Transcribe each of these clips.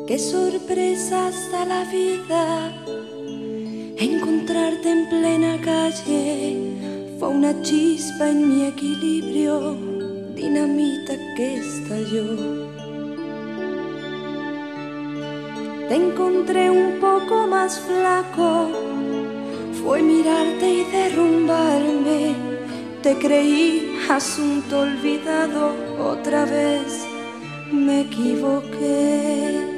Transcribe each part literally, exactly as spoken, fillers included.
Qué sorpresas da la vida, encontrarte en plena calle fue una chispa en mi equilibrio, dinamita que estalló. Te encontré un poco más flaco, fue mirarte y derrumbarme. Te creí asunto olvidado, otra vez me equivoqué.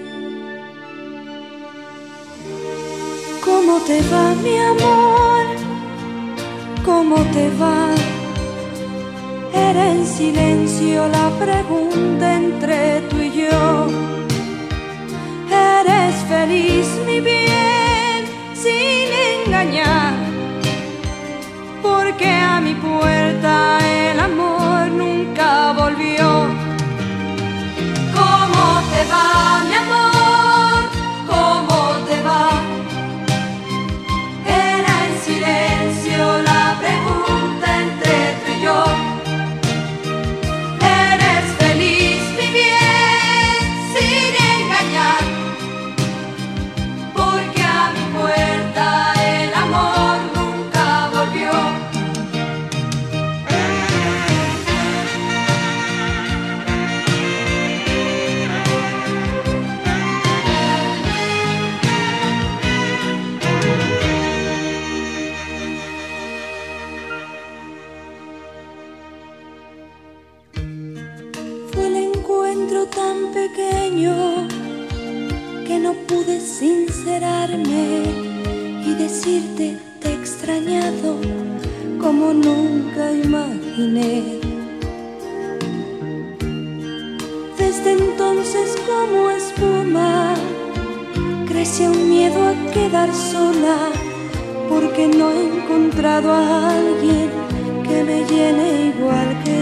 ¿Cómo te va, mi amor? ¿Cómo te va? Era en silencio la pregunta entre tú y yo. ¿Eres feliz, mi bien, sin engañar? Porque a mi puerta el amor nunca volvió. ¿Cómo te va, mi amor? ¿Cómo te va? Era en silencio la pregunta entre tú y yo. ¿Eres feliz, mi bien, sin engañar? Porque a mi puerta el amor nunca volvió. Fue el encuentro tan pequeño que no pude sincerarme y decirte te he extrañado como nunca imaginé. Desde entonces como espuma crece un miedo a quedar sola, porque no he encontrado a alguien que me llene igual que